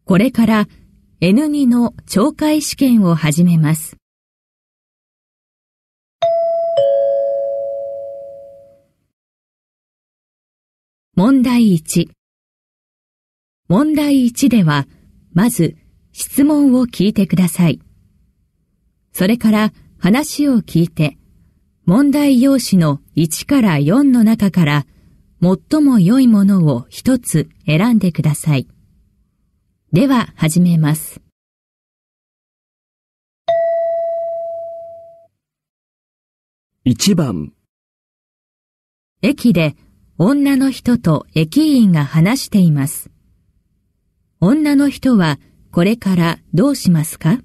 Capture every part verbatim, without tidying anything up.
これから エヌに の懲戒試験を始めます。問題いち。問題いちでは、まず質問を聞いてください。それから話を聞いて、問題用紙のいちからよんの中から最も良いものを一つ選んでください。では始めます。 いちばん。 駅で女の人と駅員が話しています。女の人はこれからどうしますか？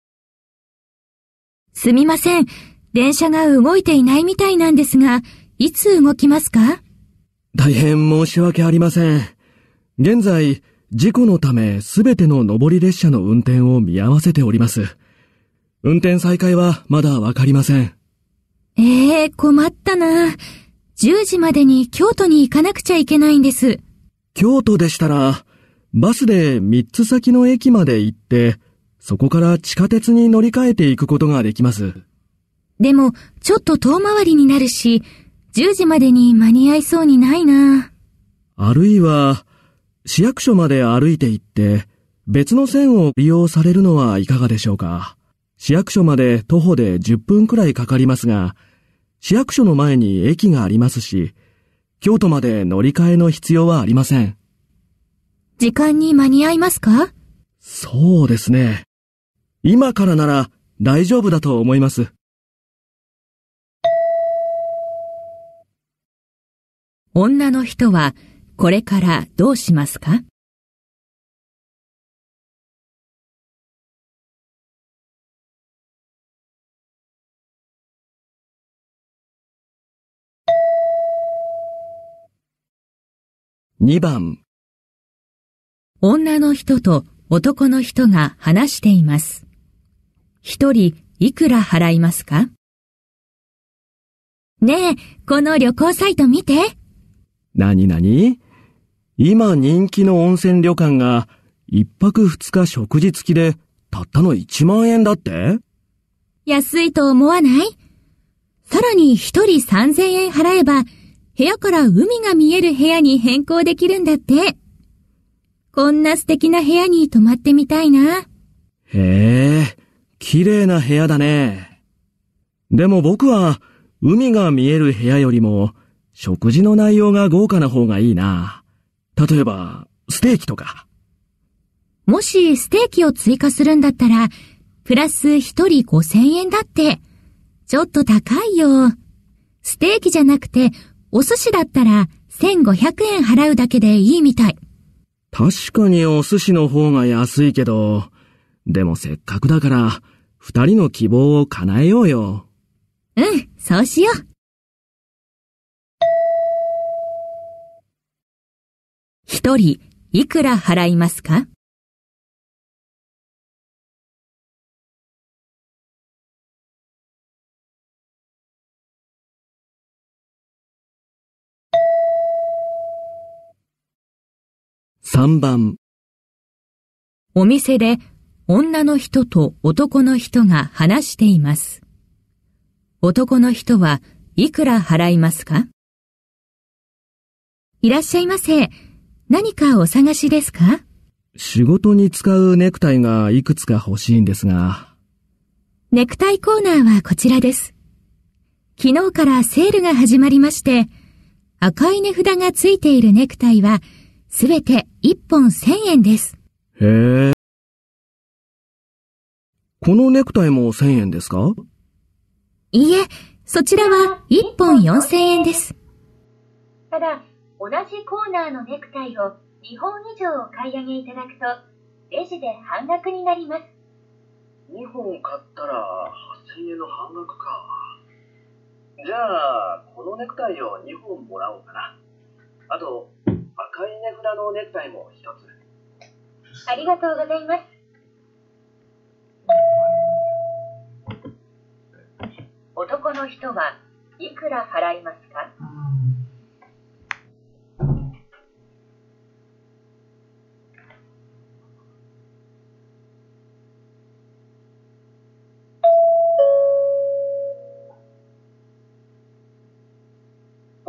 すみません。電車が動いていないみたいなんですが、いつ動きますか？ 大変申し訳ありません。現在、事故のためすべての上り列車の運転を見合わせております。運転再開はまだわかりません。 ええー、困ったな。じゅうじまでに京都に行かなくちゃいけないんです。 京都でしたら、バスでみっつ先の駅まで行って、そこから地下鉄に乗り換えていくことができます。 でも、ちょっと遠回りになるし、じゅうじまでに間に合いそうにないな。 あるいは、市役所まで歩いて行って、別の線を利用されるのはいかがでしょうか。市役所まで徒歩でじゅっぷんくらいかかりますが、市役所の前に駅がありますし、京都まで乗り換えの必要はありません。 時間に間に合いますか？ そうですね。今からなら大丈夫だと思います。 女の人はこれからどうしますか？ にばん。 女の人と男の人が話しています。一人いくら払いますか？ねえ、この旅行サイト見て。 なになに？今人気の温泉旅館が一泊二日食事付きでたったのいちまんえんだって？ 安いと思わない？さらに一人さんぜんえん払えば部屋から海が見える部屋に変更できるんだって。こんな素敵な部屋に泊まってみたいな。 へえ、綺麗な部屋だね。でも僕は海が見える部屋よりも食事の内容が豪華な方がいいな。例えば、ステーキとか。 もしステーキを追加するんだったら、プラス一人ごせんえんだって。ちょっと高いよ。ステーキじゃなくて、お寿司だったらせんごひゃくえん払うだけでいいみたい。 確かにお寿司の方が安いけど、でもせっかくだから二人の希望を叶えようよ。 うん、そうしよう。一人いくら払いますか？ さんばん。 お店で女の人と男の人が話しています。男の人はいくら払いますか？いらっしゃいませ。何かお探しですか？ 仕事に使うネクタイがいくつか欲しいんですが。 ネクタイコーナーはこちらです。昨日からセールが始まりまして、赤い値札がついているネクタイはすべていっぽんせんえんです。 へえ。このネクタイもせんえんですか？ いいえ、そちらはいっぽんよんせんえんです。 ただ、同じコーナーのネクタイをにほん以上お買い上げいただくと、レジで半額になります。 にほん買ったらはっせんえんの半額か。じゃあ、このネクタイをにほんもらおうかな。あと、赤い値札のネクタイも一つ。 ありがとうございます。男の人はいくら払いますか？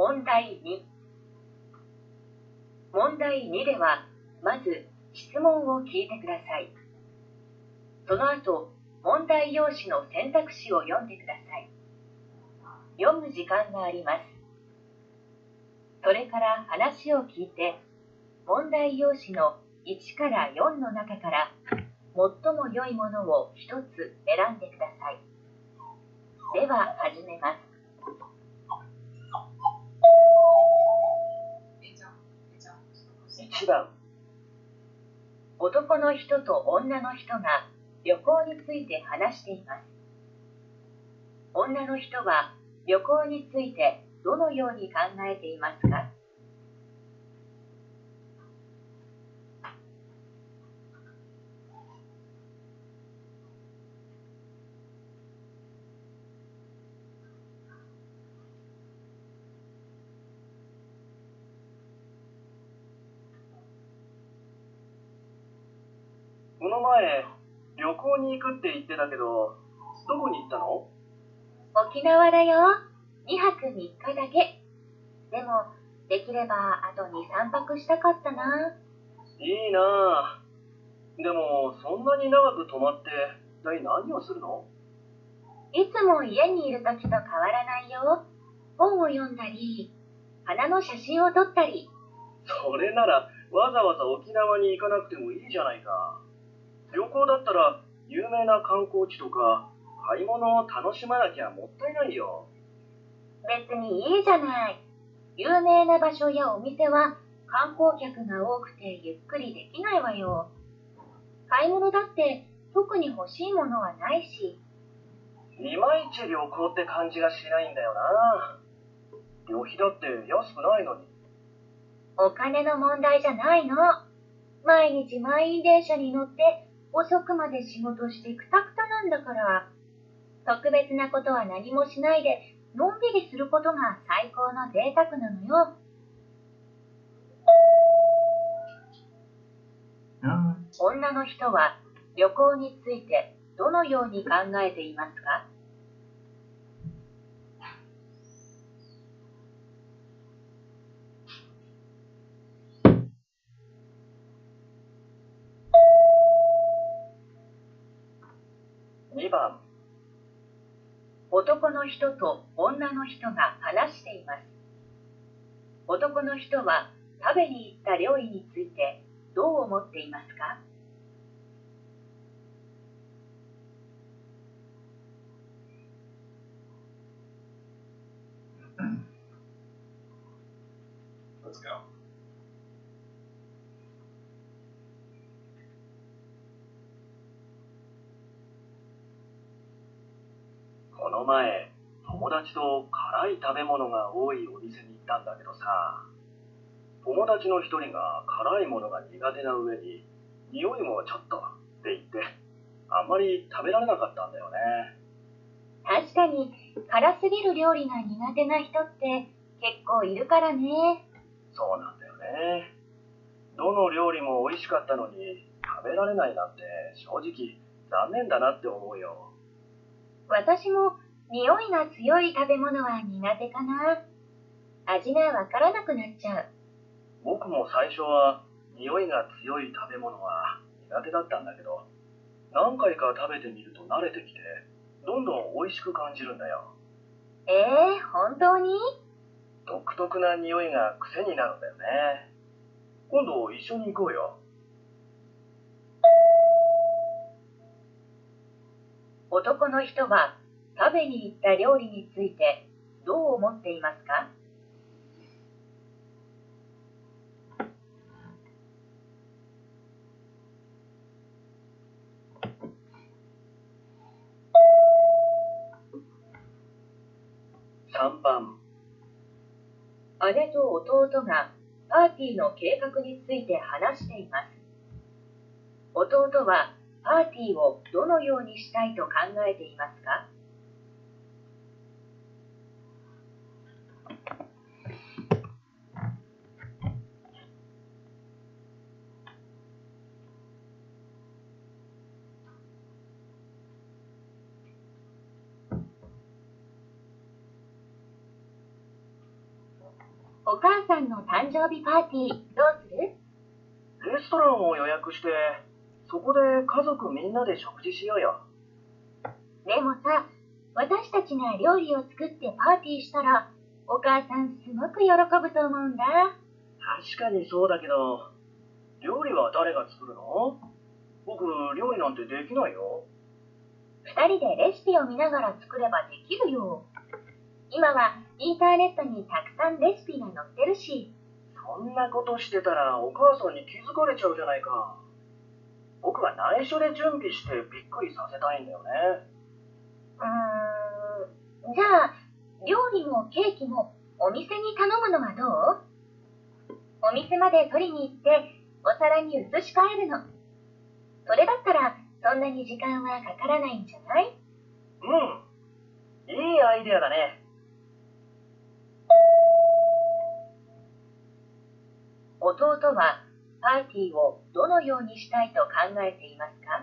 問題に。問題にでは、まず質問を聞いてください。その後、問題用紙の選択肢を読んでください。読む時間があります。それから話を聞いて、問題用紙のいちからよんの中から最も良いものをひとつ選んでください。では始めます。 いちばん、 男の人と女の人が旅行について話しています。女の人は旅行についてどのように考えていますか？ この前、旅行に行くって言ってたけど、どこに行ったの？ 沖縄だよ。にはくみっかだけ。でも、できればあとに、さんぱくしたかったな。 いいなぁ。でも、そんなに長く泊まって、一体何をするの？ いつも家にいるときと変わらないよ。本を読んだり、花の写真を撮ったり。 それなら、わざわざ沖縄に行かなくてもいいじゃないか。旅行だったら、有名な観光地とか、買い物を楽しまなきゃもったいないよ。 別にいいじゃない。有名な場所やお店は観光客が多くてゆっくりできないわよ。買い物だって特に欲しいものはないし。 いまいち旅行って感じがしないんだよな。旅費だって安くないのに。 お金の問題じゃないの。毎日満員電車に乗って遅くまで仕事してくたくたなんだから。特別なことは何もしないでのんびりすることが最高の贅沢なのよ。女の人は旅行についてどのように考えていますか？ にばん、 男の人と女の人が話しています。男の人は食べに行った料理についてどう思っていますか？ Let's go. この前、友達と辛い食べ物が多いお店に行ったんだけどさ、友達の一人が辛いものが苦手な上に、匂いもちょっとって言って、あんまり食べられなかったんだよね。 確かに辛すぎる料理が苦手な人って結構いるからね。 そうなんだよね。どの料理も美味しかったのに食べられないなんて正直残念だなって思うよ。 私も匂いが強い食べ物は苦手かな。味がわからなくなっちゃう。 僕も最初は匂いが強い食べ物は苦手だったんだけど、何回か食べてみると慣れてきて、どんどん美味しく感じるんだよ。 えー、本当に？ 独特な匂いが癖になるんだよね。今度一緒に行こうよ。 男の人は食べに行った料理についてどう思っていますか？ さんばん、 姉と弟がパーティーの計画について話しています。弟はパーティーをどのようにしたいと考えていますか？ お母さんの誕生日パーティーどうする？ レストランを予約して、そこで家族みんなで食事しようよ。 でもさ、私たちが料理を作ってパーティーしたら、お母さんすごく喜ぶと思うんだ。 確かにそうだけど、料理は誰が作るの？僕、料理なんてできないよ。 二人でレシピを見ながら作ればできるよ。今はインターネットにたくさんレシピが載ってるし。 そんなことしてたらお母さんに気づかれちゃうじゃないか。僕は内緒で準備してびっくりさせたいんだよね。 うーん、じゃあ、料理もケーキもお店に頼むのはどう？お店まで取りに行ってお皿に移し替えるの。それだったらそんなに時間はかからないんじゃない？ うん、いいアイデアだね。 弟はパーティーをどのようにしたいと考えていますか？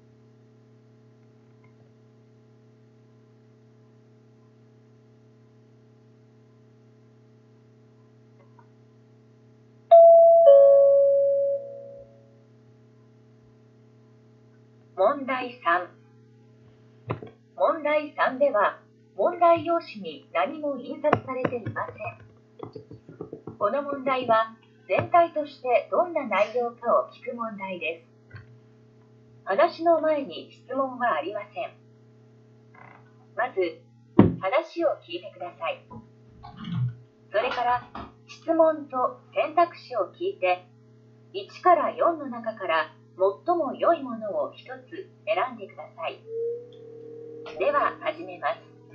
問題さん。問題さんでは、問題用紙に何も印刷されていません。この問題は、全体としてどんな内容かを聞く問題です。話の前に質問はありません。まず、話を聞いてください。それから、質問と選択肢を聞いて、いちからよんの中から最も良いものをひとつ選んでください。では始めます。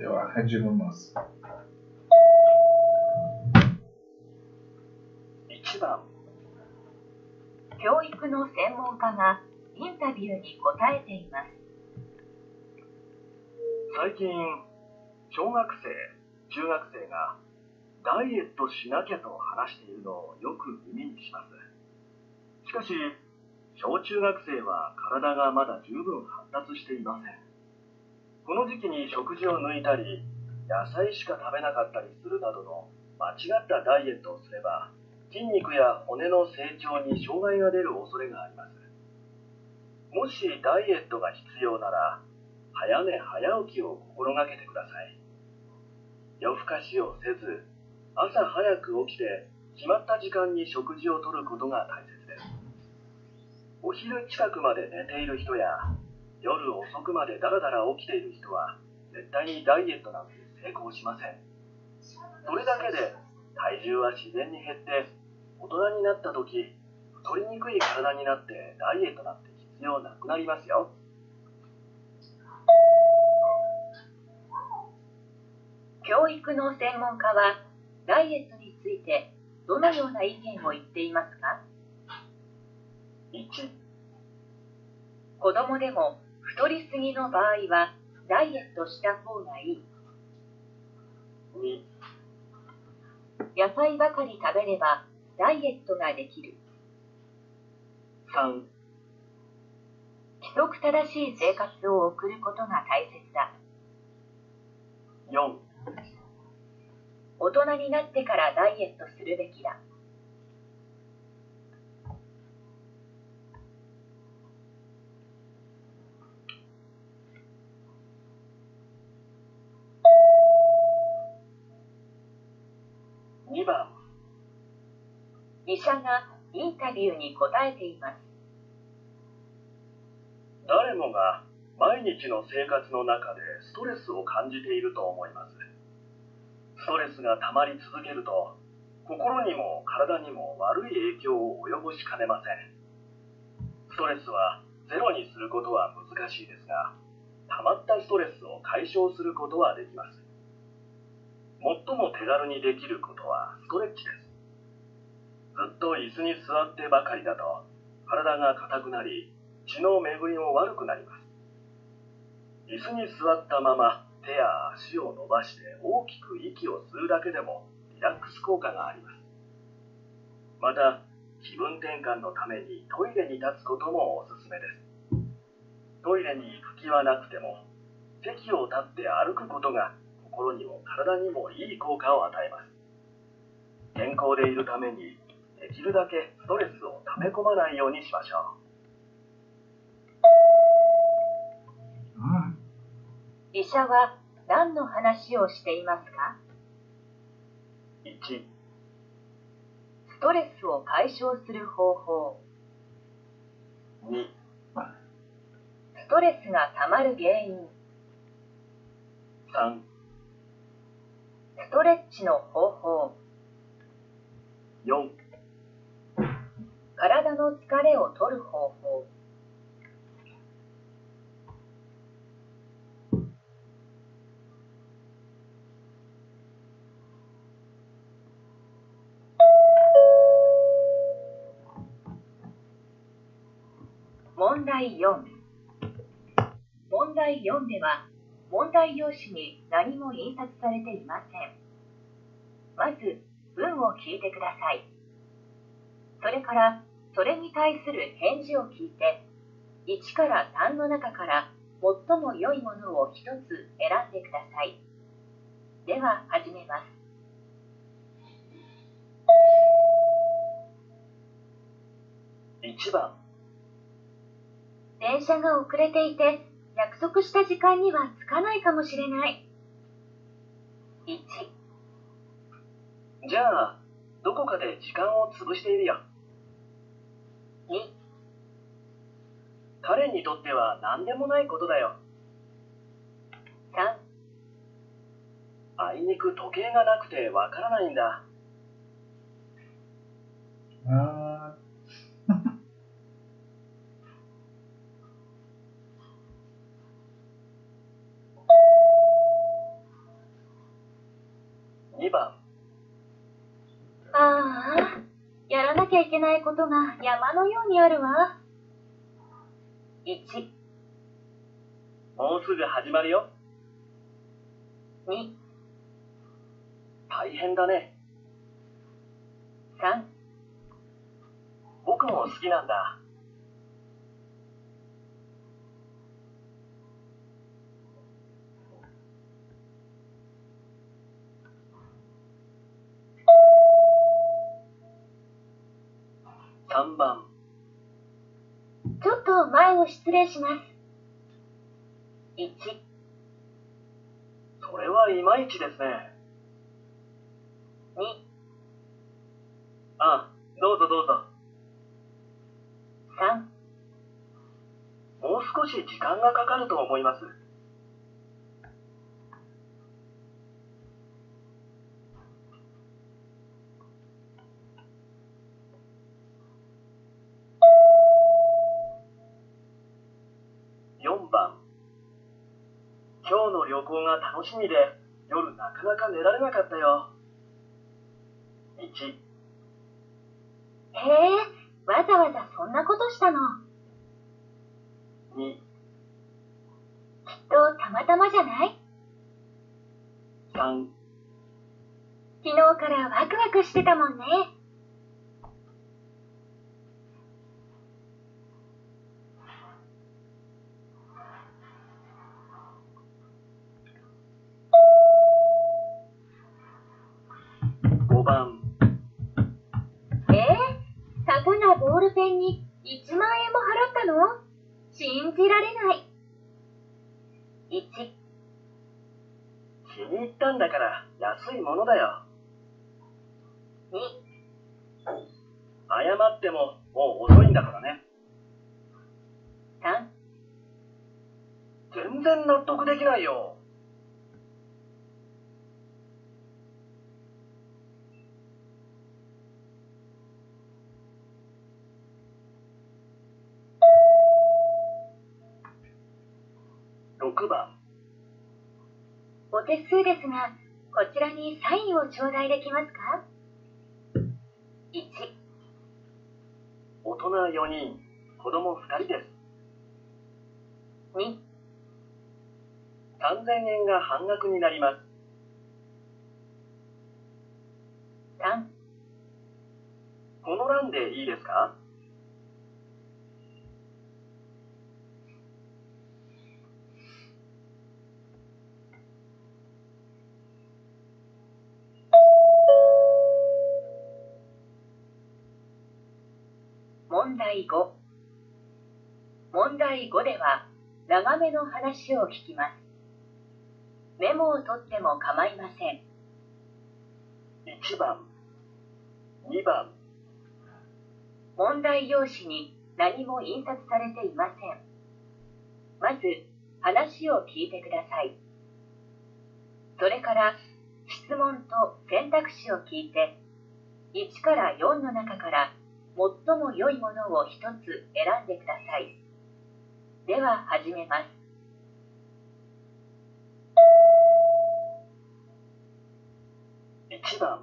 では始めます。 いちばん。 教育の専門家がインタビューに答えています。 最近、小学生、中学生がダイエットしなきゃと話しているのをよく耳にします。しかし、小中学生は体がまだ十分発達していません。この時期に食事を抜いたり、野菜しか食べなかったりするなどの間違ったダイエットをすれば、筋肉や骨の成長に障害が出る恐れがあります。もしダイエットが必要なら、早寝早起きを心がけてください。夜更かしをせず、朝早く起きて決まった時間に食事をとることが大切です。お昼近くまで寝ている人や、夜遅くまでダラダラ起きている人は絶対にダイエットなんて成功しません。それだけで体重は自然に減って、大人になった時、太りにくい体になってダイエットなんて必要なくなりますよ。 教育の専門家はダイエットについてどのような意見を言っていますか？ いち、 子供でも太りすぎの場合はダイエットした方がいい。 に、 野菜ばかり食べればダイエットができる。 さん、 規則正しい生活を送ることが大切だ。 よん、 大人になってからダイエットするべきだ。 にばん。 医者がインタビューに答えています。 誰もが毎日の生活の中でストレスを感じていると思います。ストレスが溜まり続けると、心にも体にも悪い影響を及ぼしかねません。ストレスはゼロにすることは難しいですが、溜まったストレスを解消することはできます。最も手軽にできることはストレッチです。ずっと椅子に座ってばかりだと、体が硬くなり、血の巡りも悪くなります。椅子に座ったまま手や足を伸ばして大きく息を吸うだけでもリラックス効果があります。また、気分転換のためにトイレに立つこともおすすめです。トイレに行く気はなくても、席を立って歩くことが心にも体にもいい効果を与えます。 健康でいるためにできるだけストレスを溜め込まないようにしましょうん。 医者は何の話をしていますか？ う。いち、 ストレスを解消する方法。 に、 ストレスがたまる原因。 さん、 ストレッチの方法。 よん、 体の疲れを取る方法。問題よん。問題よんでは、問題用紙に何も印刷されていません。まず、文を聞いてください。それから、それに対する返事を聞いて、いちからさんの中から最も良いものをひとつ選んでください。では、始めます。 いちばん、 電車が遅れていて、約束した時間には着かないかもしれない。いち、 じゃあ、どこかで時間を潰しているよ。 に、 彼にとっては何でもないことだよ。 さん、 あいにく時計がなくてわからないんだ。 あにばん、 ああ、やらなきゃいけないことが山のようにあるわ。いち、 もうすぐ始まるよ。 に、 大変だね。 さん、 僕も好きなんだ。さんばん、 ちょっと前を失礼します。いち、 それはいまいちですね。 に、 ああ、どうぞどうぞ。 さん、 もう少し時間がかかると思います。よんばん、今日の旅行が楽しみで夜なかなか寝られなかったよ。いち、 へえ、わざわざそんなことしたの。 に、 きっとたまたまじゃない？ さん、 昨日からワクワクしてたもんね。 ごばん、 えー、たかがボールペンにいちまん円も払ったの？信じられない。いち、 気に入ったんだから安いものだよ。 に、 謝ってももう遅いんだからね。 さん、 全然納得できないよ。ろくばん、 お手数ですが、こちらにサインを頂戴できますか？いち、 大人よにん、子供ふたりです。 に、 さんぜんえんが半額になります。 さん、 この欄でいいですか？ 問題ご。問題ごでは長めの話を聞きます。メモを取っても構いません。 いちばん、にばん。 問題用紙に何も印刷されていません。まず話を聞いてください。それから質問と選択肢を聞いて、いちからよんの中から最も良いものをひとつ選んでください。では始めます。 いちばん、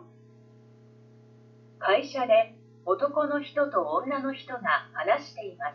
会社で男の人と女の人が話しています。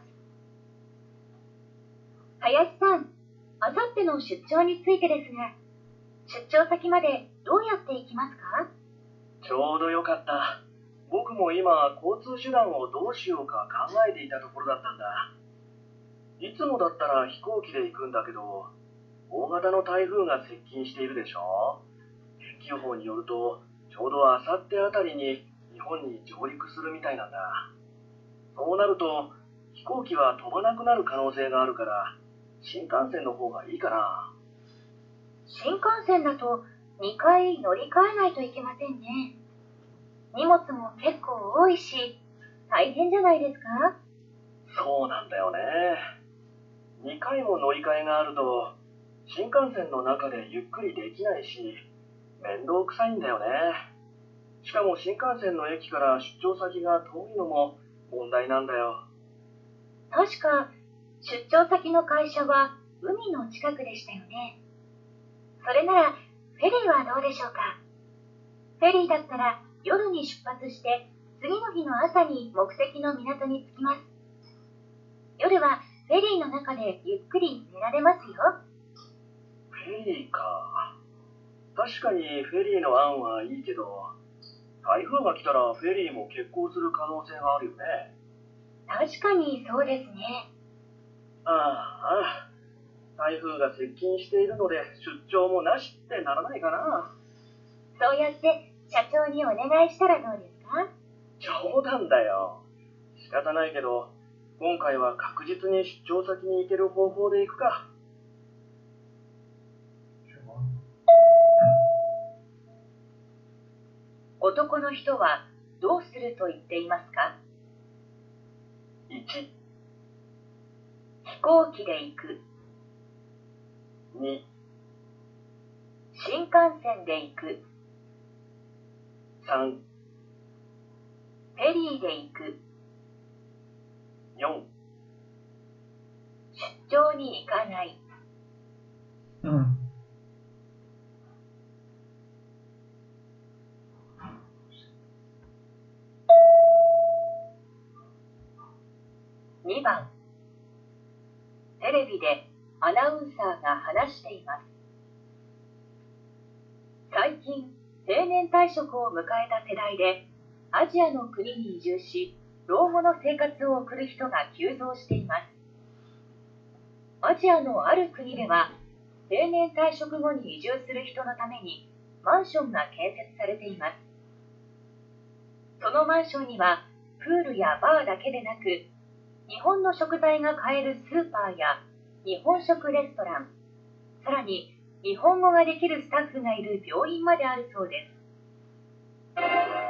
林さん、あさっての出張についてですが、出張先までどうやって行きますか？ ちょうどよかった。僕も今、交通手段をどうしようか考えていたところだったんだ。いつもだったら飛行機で行くんだけど、大型の台風が接近しているでしょ。天気予報によると、ちょうどあさってあたりに日本に上陸するみたいなんだ。そうなると、飛行機は飛ばなくなる可能性があるから、新幹線の方がいいかな。 新幹線だとにかい乗り換えないといけませんね。荷物も結構多いし、大変じゃないですか？ そうなんだよね。にかいも乗り換えがあると、新幹線の中でゆっくりできないし、面倒くさいんだよね。しかも新幹線の駅から出張先が遠いのも問題なんだよ。 確か、出張先の会社は海の近くでしたよね。それなら、フェリーはどうでしょうか？フェリーだったら夜に出発して、次の日の朝に目的の港に着きます。夜はフェリーの中でゆっくり寝られますよ。 フェリーか。確かにフェリーの案はいいけど、台風が来たらフェリーも欠航する可能性があるよね。 確かにそうですね。 ああ、台風が接近しているので出張もなしってならないかな。 そうやって社長にお願いしたらどうですか？ 冗談だよ。仕方ないけど、今回は確実に出張先に行ける方法で行くか。 男の人はどうすると言っていますか？ いち、 飛行機で行く。 に、 新幹線で行く。 さん、 フェリーで行く。 よん、 出張に行かない。 うん。 にばん、テレビでアナウンサーが話しています。最近、定年退職を迎えた世代で、アジアの国に移住し、老後の生活を送る人が急増しています。アジアのある国では、定年退職後に移住する人のために、マンションが建設されています。そのマンションには、プールやバーだけでなく、日本の食材が買えるスーパーや日本食レストラン、さらに日本語ができるスタッフがいる病院まであるそうです。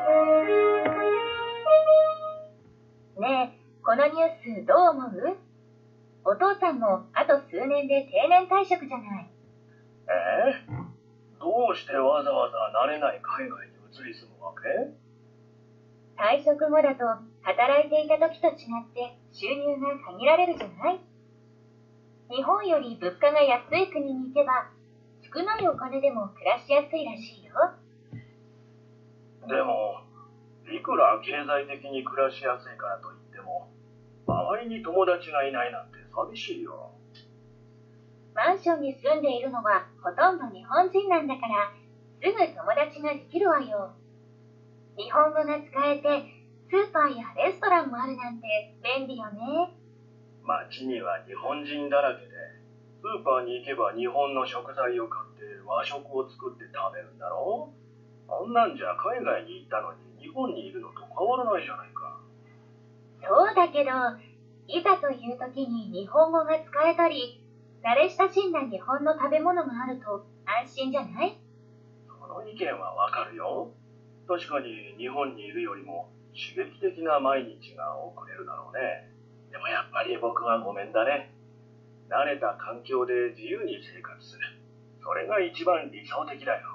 ねえ、このニュースどう思う？お父さんもあと数年で定年退職じゃない。 えー、どうしてわざわざ慣れない海外に移り住むわけ？ 退職後だと働いていた時と違って収入が限られるじゃない？日本より物価が安い国に行けば少ないお金でも暮らしやすいらしいよ。 でも、いくら経済的に暮らしやすいからといっても、周りに友達がいないなんて寂しいよ。 マンションに住んでいるのはほとんど日本人なんだから、すぐ友達ができるわよ。日本語が使えて、スーパーやレストランもあるなんて便利よね。 街には日本人だらけで、スーパーに行けば日本の食材を買って和食を作って食べるんだろ？あんなんじゃ海外に行ったのに日本にいるのと変わらないじゃないか。 そうだけど、いざという時に日本語が使えたり、慣れ親しんだ日本の食べ物があると安心じゃない？ その意見はわかるよ。確かに日本にいるよりも刺激的な毎日が送れるだろうね。でもやっぱり僕はごめんだね。慣れた環境で自由に生活する。それが一番理想的だよ。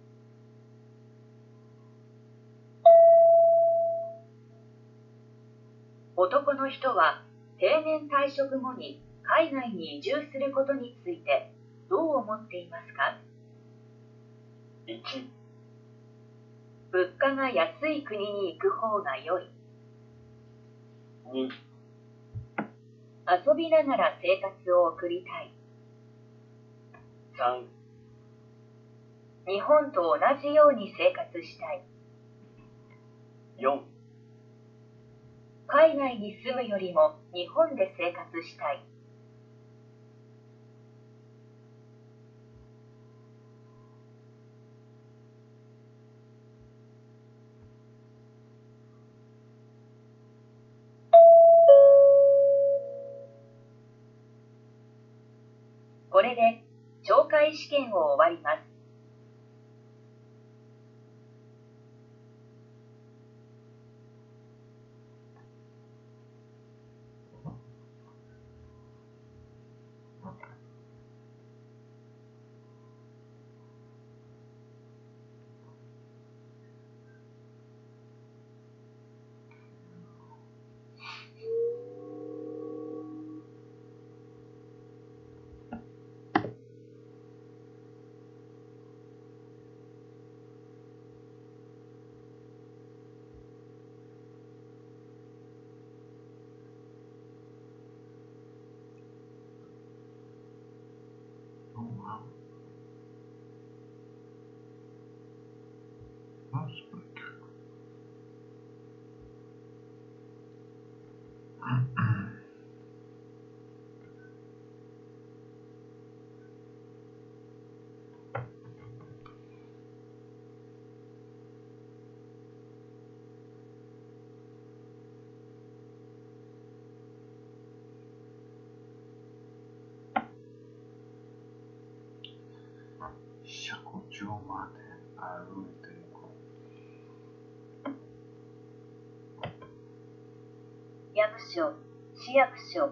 男の人は定年退職後に海外に移住することについてどう思っていますか？ いち、 物価が安い国に行く方が良い。 に、 遊びながら生活を送りたい。 さん、 日本と同じように生活したい。 よん、 海外に住むよりも日本で生活したい。これで懲戒試験を終わります。 車庫場まで歩いていこう。役所、市役所。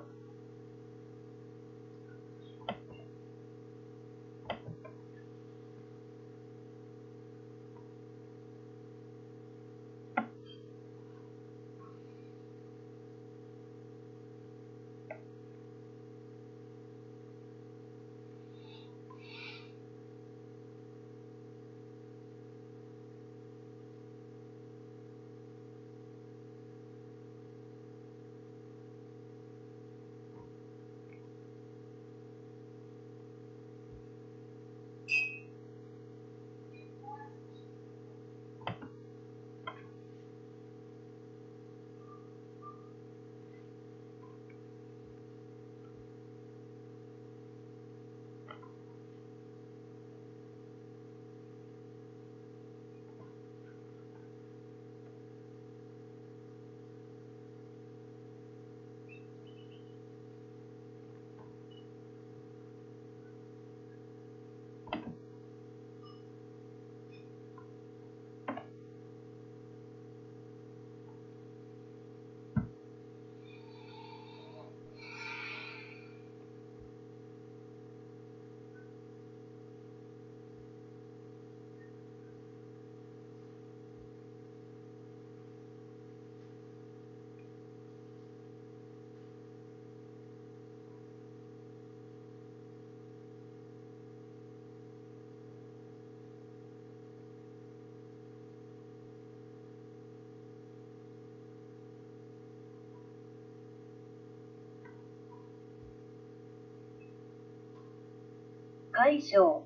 解消。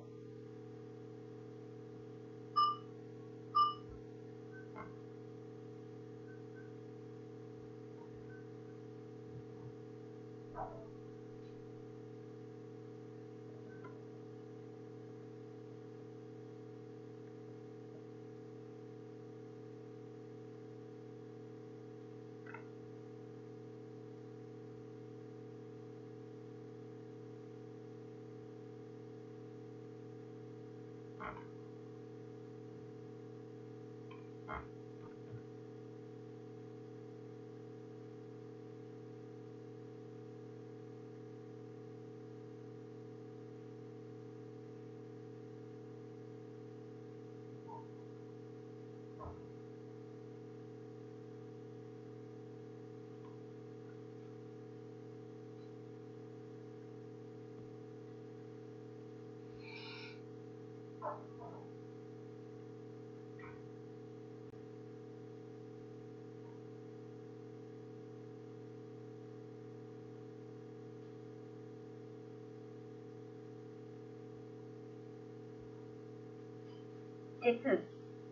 手数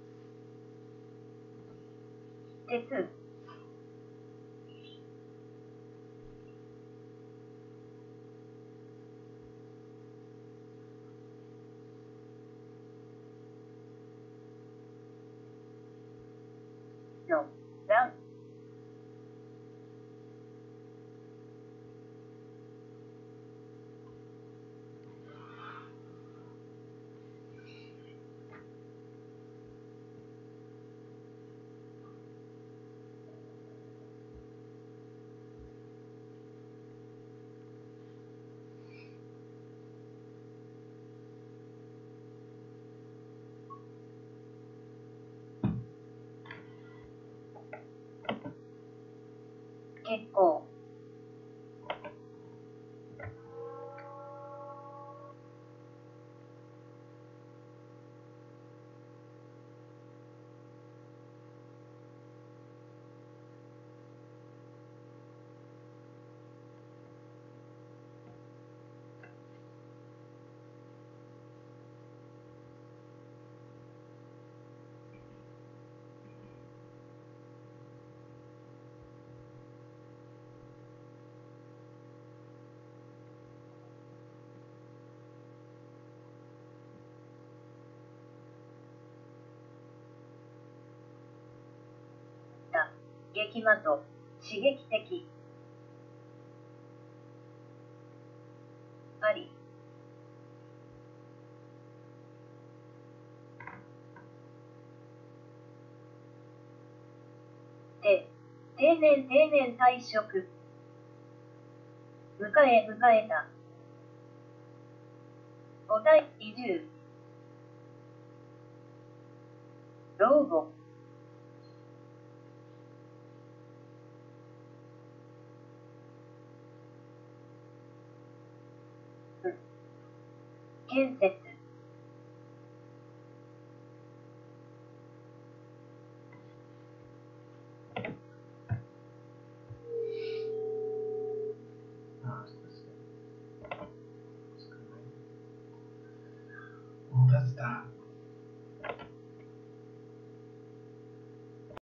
手数の欄結構激魔と刺激的ありて定年定年退職迎え迎えた五体移住老後建設